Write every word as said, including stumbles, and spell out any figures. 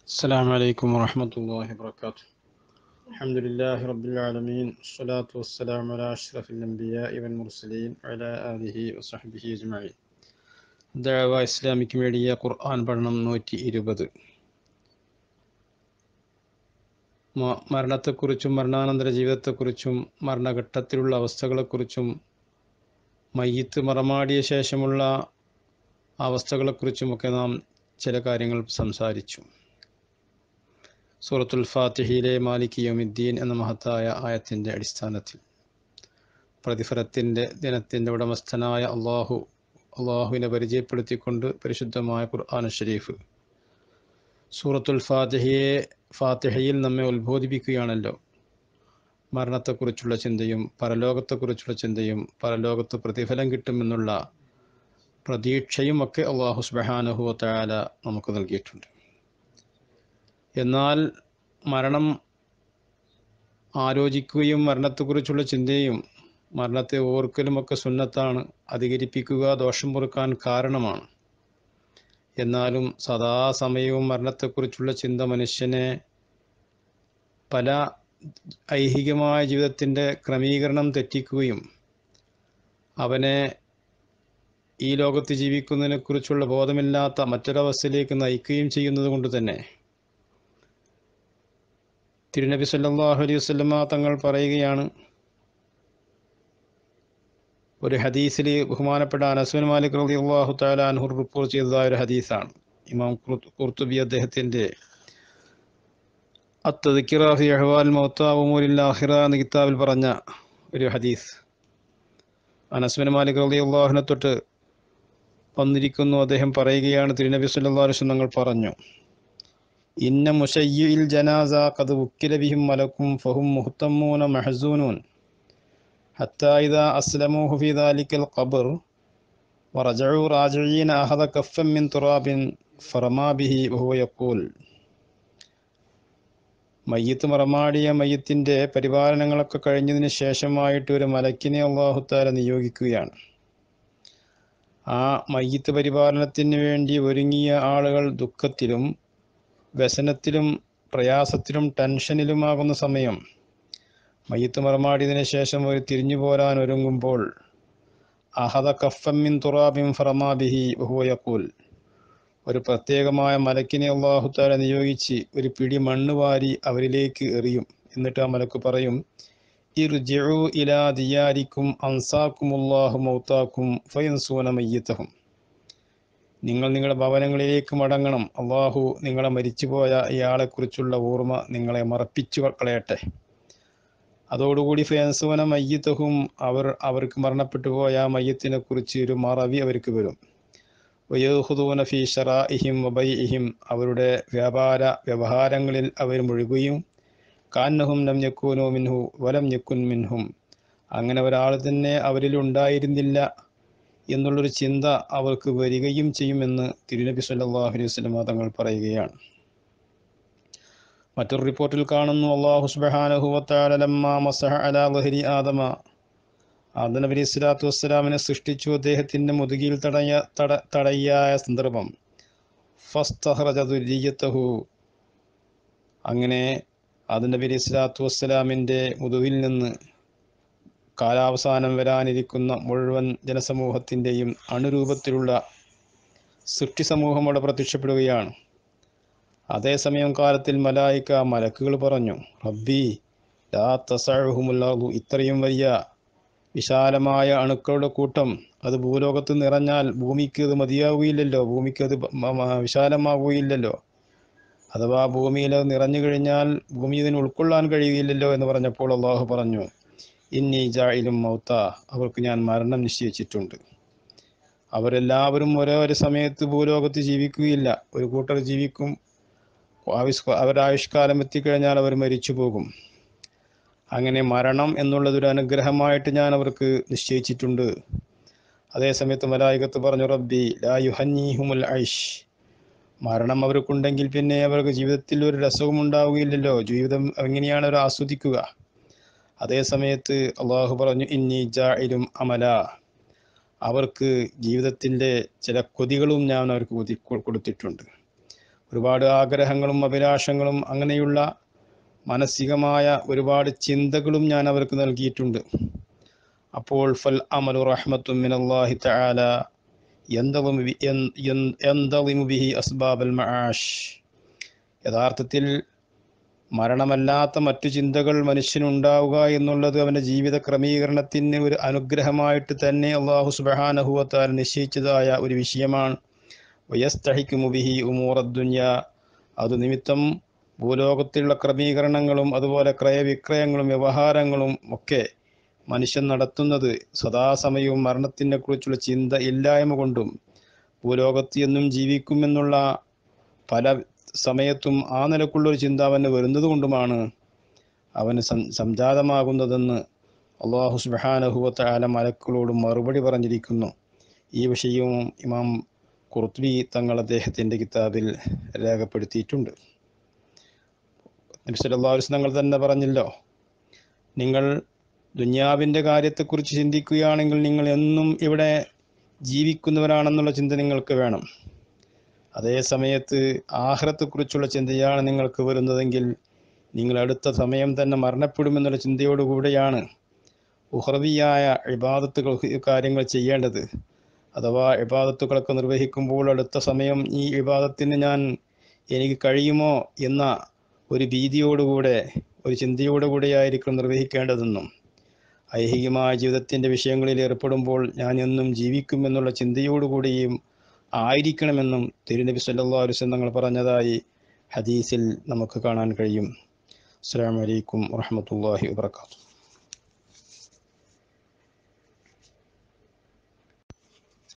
السلام عليكم ورحمة الله وبركاته. الحمد لله رب العالمين، الصلاة والسلام على أشرف الأنبياء والمرسلين وعلى آله وصحبه أجمعين. دعوة إسلامك ميഡിയ ഖുർആൻ പഠനം നൂറ്റി ഇരുപത്. മരണത്തെക്കുറിച്ചും മരണാനന്തര ജീവിതത്തെക്കുറിച്ചും മരണഘട്ടത്തിലുള്ള അവസ്ഥകളെക്കുറിച്ചും മയ്യിത്ത് മറമാടിയ ശേഷമുള്ള അവസ്ഥകളെക്കുറിച്ചുമൊക്കെ നാം ചില കാര്യങ്ങൾ സംസാരിച്ചു. സൂറത്തുൽ ഫാത്തിഹയിലെ മാലിക് യൗമിദ്ദീൻ എന്ന മഹത്തായ ആയത്തിൻ്റെ അടിസ്ഥാനത്തിൽ പ്രതിഫലത്തിൻ്റെ ദിനത്തിൻ്റെ ഉടമസ്ഥനായ അള്ളാഹു അള്ളാഹുവിനെ പരിചയപ്പെടുത്തിക്കൊണ്ട് പരിശുദ്ധമായ ഖുർആൻ ഷരീഫ് സൂറത്തുൽ ഫാത്തിഹയെ ഫാത്തിഹയിൽ നമ്മെ ഉത്ബോധിപ്പിക്കുകയാണല്ലോ. മരണത്തെക്കുറിച്ചുള്ള ചിന്തയും പരലോകത്തെക്കുറിച്ചുള്ള ചിന്തയും പരലോകത്ത് പ്രതിഫലം കിട്ടുമെന്നുള്ള പ്രതീക്ഷയും ഒക്കെ അള്ളാഹു സുബ്ഹാനഹു വ തആല നമുക്ക് നൽകിയിട്ടുണ്ട്. എന്നാൽ മരണം ആലോചിക്കുകയും മരണത്തെക്കുറിച്ചുള്ള ചിന്തയും മരണത്തെ ഓർക്കലുമൊക്കെ സുന്നത്താണ്, അധികരിപ്പിക്കുക ദോഷം പൊറുക്കാൻ കാരണമാണ്. എന്നാലും സദാസമയവും മരണത്തെക്കുറിച്ചുള്ള ചിന്ത മനുഷ്യനെ പല ഐഹികമായ ജീവിതത്തിൻ്റെ ക്രമീകരണം തെറ്റിക്കുകയും അവനെ ഈ ലോകത്ത് ജീവിക്കുന്നതിനെക്കുറിച്ചുള്ള ബോധമില്ലാത്ത മറ്റൊരവസ്ഥയിലേക്ക് നയിക്കുകയും ചെയ്യുന്നത് കൊണ്ട് തന്നെ തിരുനബി സല്ലല്ലാഹു അലൈഹി വസല്ലമ തങ്ങൾ പറയുകയാണ്, ഒരു ഹദീസിൽ ബഹുമാനപ്പെട്ട അനസ് ബിൻ മാലിക് റളിയല്ലാഹു തആല അൻഹു റിപ്പോർട്ട് ചെയ്തതായ ഒരു ഹദീസാണ്. ഇമാം ഖുർത്തുബി അദ്ദേഹത്തിൻ്റെ അത്തദ്കിറ ഫി അഹ്വാൽ മൗതാ വ ഉമൂരിൽ ആഖിറ എന്ന കിതാബിൽ പറഞ്ഞ ഒരു ഹദീസ്. അനസ് ബിൻ മാലിക് റളിയല്ലാഹു അൻഹു തൊട്ട് വന്നിരിക്കുന്നു. അദ്ദേഹം പറയുകയാണ്, തിരുനബി സല്ലല്ലാഹു അലൈഹി വസല്ലം തങ്ങൾ പറഞ്ഞു, ഇന്ന മുശയ്യിൽ ജനാസ ഖദ് ഉക്കില ബിഹിം മലക്കും ഫഹും മുഹ്തമൂന മഹ്സൂനൂൻ ഹത്താ ഇദാ അസ്ലമൂഹു ഫീ ദാലിക്കൽ ഖബ്ർ വറജഉ റാജിഈന അഖദ കഫൻ മിൻ തുറാബിൻ ഫറമാ ബിഹി വഹുവ യഖൂൽ. മയ്യിത്ത് മറമാടിയ മയ്യിത്തിൻ്റെ പരിപാലനങ്ങളൊക്കെ കഴിഞ്ഞതിന് ശേഷമായിട്ട് ഒരു മലക്കിനെ അല്ലാഹു തആല നിയോഗിക്കുകയാണ്. ആ മയ്യിത്ത് പരിപാലനത്തിന് വേണ്ടി ഒരുങ്ങിയ ആളുകൾ ദുഃഖത്തിലും വ്യസനത്തിലും പ്രയാസത്തിലും ടെൻഷനിലുമാകുന്ന സമയം മയ്യിത്ത് മറമാടിയതിനു ശേഷം ഒരു തിരിഞ്ഞു പോരാൻ ഒരുങ്ങുമ്പോൾ അഹദ കഫൻ മിൻ തുറാബിൻ ഫറമാ ബിഹി വഹുവ യഖൂൽ, ഒരു പ്രത്യേകമായ മലക്കിനെ അല്ലാഹു തആല നിയോഗിച്ച് ഒരു പിടി മണ്ണ് വാരി അവരിലേക്ക് എറിയും. എന്നിട്ട് ആ മലക്ക് പറയും, ഇർജിഉ ഇലാ ദിയാരിക്കും അൻസാക്കുമുല്ലാഹു മൗതാക്കും ഫയൻസൂന മയ്യിതഹും, നിങ്ങൾ നിങ്ങളുടെ ഭവനങ്ങളിലേക്ക് മടങ്ങണം, അള്ളാഹു നിങ്ങളെ മരിച്ചുപോയ ഇയാളെക്കുറിച്ചുള്ള ഓർമ്മ നിങ്ങളെ മറപ്പിച്ചു കളയട്ടെ. അതോടുകൂടി ഫയൻസൂന മയ്യിതഹും, അവർ അവർക്ക് മരണപ്പെട്ടു പോയ മയ്യത്തിനെ കുറിച്ച് ഒരു മറവി അവർക്ക് വരും. വയഖുദൂന ഫീ ശറാഇഹിം വബൈഇഹിം, അവരുടെ വ്യാപാര വ്യവഹാരങ്ങളിൽ അവർ മുഴുകുകയും കാന്നഹും ലം യകൂനു മിൻഹു വലം യകുൻ മിൻഹും, അങ്ങനെ ഒരാൾ തന്നെ അവരിൽ ഉണ്ടായിരുന്നില്ല എന്നുള്ളൊരു ചിന്ത അവർക്ക് വരികയും ചെയ്യുമെന്ന് തിരുനബി സല്ലല്ലാഹു അലൈഹി വസല്ലം തങ്ങൾ പറയുകയാണ്. മറ്റൊരു റിപ്പോർട്ടിൽ കാണുന്നു, അല്ലാഹു സുബ്ഹാനഹു വ തആല ലമ്മാ മസഹ അലാ ളഹരി ആദമ, ആദം നബി അലൈഹി സ്വലാത്തു വസ്സലാമിനെ സൃഷ്ടിച്ചു, അദ്ദേഹത്തിൻ്റെ മുതുകിൽ തടയ തട തടയായ സന്ദർഭം ഫസ്തഖറജ ദുരിയതഹു, അങ്ങനെ ആദം നബി അലൈഹി സ്വലാത്തു വസ്സലാമിൻ്റെ മുതുകിൽ നിന്ന് കാലാവസാനം വരാനിരിക്കുന്ന മുഴുവൻ ജനസമൂഹത്തിൻ്റെയും അണുരൂപത്തിലുള്ള സൃഷ്ടി സമൂഹം അവിടെ പ്രത്യക്ഷപ്പെടുകയാണ്. അതേസമയം കാലത്തിൽ മലായിക മലക്കുകൾ പറഞ്ഞു, റബ്ബി ലാ തസഉഹുമുൽ അർദു, ഇത്രയും വലിയ വിശാലമായ അണുക്കളുടെ കൂട്ടം അത് ഭൂലോകത്ത് നിറഞ്ഞാൽ ഭൂമിക്ക് അത് മതിയാവുകയില്ലല്ലോ, ഭൂമിക്ക് അത് വിശാലമാവുകയില്ലല്ലോ, അഥവാ ഭൂമിയിൽ അത് നിറഞ്ഞു കഴിഞ്ഞാൽ ഭൂമി ഇതിന് ഉൾക്കൊള്ളാൻ കഴിയുകയില്ലല്ലോ എന്ന് പറഞ്ഞപ്പോൾ അള്ളാഹു പറഞ്ഞു, ഇന്നി ജാഇലും മൗത, അവർക്ക് ഞാൻ മരണം നിശ്ചയിച്ചിട്ടുണ്ട്. അവരെല്ലാവരും ഒരേ ഒരു സമയത്ത് ഭൂലോകത്ത് ജീവിക്കുകയില്ല. ഒരു കൂട്ടർ ജീവിക്കും, അവരുടെ ആയുഷ്കാലം എത്തിക്കഴിഞ്ഞാൽ അവർ മരിച്ചു പോകും. അങ്ങനെ മരണം എന്നുള്ളതൊരു അനുഗ്രഹമായിട്ട് ഞാൻ അവർക്ക് നിശ്ചയിച്ചിട്ടുണ്ട്. അതേസമയത്ത് മലായികത്ത് പറഞ്ഞു, റബ്ബി ലാ യുഹന്നീഹുമുൽ ഐഷ്, മരണം അവർക്കുണ്ടെങ്കിൽ പിന്നെ അവർക്ക് ജീവിതത്തിൽ ഒരു രസവും ഉണ്ടാവുകയില്ലല്ലോ, ജീവിതം എങ്ങനെയാണ് അവർ ആസ്വദിക്കുക. അതേ സമയത്ത് അള്ളാഹു പറഞ്ഞു, ഇന്നി ജാഇലും അമല, അവർക്ക് ജീവിതത്തിൻ്റെ ചില കൊതികളും ഞാൻ അവർക്ക് കൊതി കൊടുത്തിട്ടുണ്ട്. ഒരുപാട് ആഗ്രഹങ്ങളും അഭിലാഷങ്ങളും അങ്ങനെയുള്ള മാനസികമായ ഒരുപാട് ചിന്തകളും ഞാൻ അവർക്ക് നൽകിയിട്ടുണ്ട്. അപ്പോൾ ഫൽ അമലു റഹ്മത്തും മിനല്ലാഹി തആല യന്തളിമു ബിഹി അസ്ബാബൽ മആഷ്. യഥാർത്ഥത്തിൽ മരണമല്ലാത്ത മറ്റു ചിന്തകൾ മനുഷ്യനുണ്ടാവുക എന്നുള്ളത് അവൻ്റെ ജീവിത ക്രമീകരണത്തിന് ഒരു അനുഗ്രഹമായിട്ട് തന്നെ അല്ലാഹു സുബ്ഹാനഹു വ തആല നിശ്ചയിച്ചതായ ഒരു വിഷയമാണ്. വയസ്തഹിക്കുമു ബിഹി ഉമൂറദ്ദുനിയ, അത് നിമിത്തം ഭൂലോകത്തിലുള്ള ക്രമീകരണങ്ങളും അതുപോലെ ക്രയവിക്രയങ്ങളും വ്യവഹാരങ്ങളും ഒക്കെ മനുഷ്യൻ നടത്തുന്നത് സദാസമയവും മരണത്തിനെ കുറിച്ചുള്ള ചിന്ത ഇല്ലായ്മ കൊണ്ടും ഭൂലോകത്ത് എന്നും ജീവിക്കുമെന്നുള്ള പല സമയത്തും ആ നിലക്കുള്ളൊരു ചിന്ത അവന് വരുന്നത് കൊണ്ടുമാണ് അവന് സംജാതമാകുന്നതെന്ന് അല്ലാഹു സുബ്ഹാനഹു വ തആല മലക്കുകളോട് മറുപടി പറഞ്ഞിരിക്കുന്നു. ഈ വിഷയവും ഇമാം ഖുർത്തുബി തങ്ങൾ അദ്ദേഹത്തിൻ്റെ കിതാബിൽ രേഖപ്പെടുത്തിയിട്ടുണ്ട്. നബി സല്ലല്ലാഹു അലൈഹി വസല്ലം തങ്ങൾ തന്നെ പറഞ്ഞല്ലോ, നിങ്ങൾ ദുനിയാവിൻ്റെ കാര്യത്തെക്കുറിച്ച് ചിന്തിക്കുകയാണെങ്കിൽ നിങ്ങൾ എന്നും ഇവിടെ ജീവിക്കുന്നവരാണെന്നുള്ള ചിന്ത നിങ്ങൾക്ക് വേണം. അതേ സമയത്ത് ആഖിറത്തെക്കുറിച്ചുള്ള ചിന്തയാണ് നിങ്ങൾക്ക് വരുന്നതെങ്കിൽ നിങ്ങൾ അടുത്ത സമയം തന്നെ മരണപ്പെടുമെന്നുള്ള ചിന്തയോടുകൂടെയാണ് ഉഖ്റവിയായ ഇബാദത്തുകൾ കാര്യങ്ങൾ ചെയ്യേണ്ടത്. അഥവാ ഇബാദത്തുകളൊക്കെ നിർവഹിക്കുമ്പോൾ അടുത്ത സമയം ഈ ഇബാദത്തിന് ഞാൻ എനിക്ക് കഴിയുമോ എന്ന ഒരു ഭീതിയോടുകൂടെ ഒരു ചിന്തയോടുകൂടെയായിരിക്കും നിർവഹിക്കേണ്ടതെന്നും ഐഹികമായ ജീവിതത്തിൻ്റെ വിഷയങ്ങളിൽ ഏർപ്പെടുമ്പോൾ ഞാൻ എന്നും ജീവിക്കുമെന്നുള്ള ചിന്തയോടുകൂടിയും ആയിരിക്കണമെന്നും തിരുനബി സല്ലല്ലാഹു അലൈഹി വസല്ലം തങ്ങൾ പറഞ്ഞതായി ഹദീസിൽ നമുക്ക് കാണാൻ കഴിയും. അസ്സലാമു അലൈക്കും വറഹ്മത്തുള്ളാഹി വബറകാതുഹു.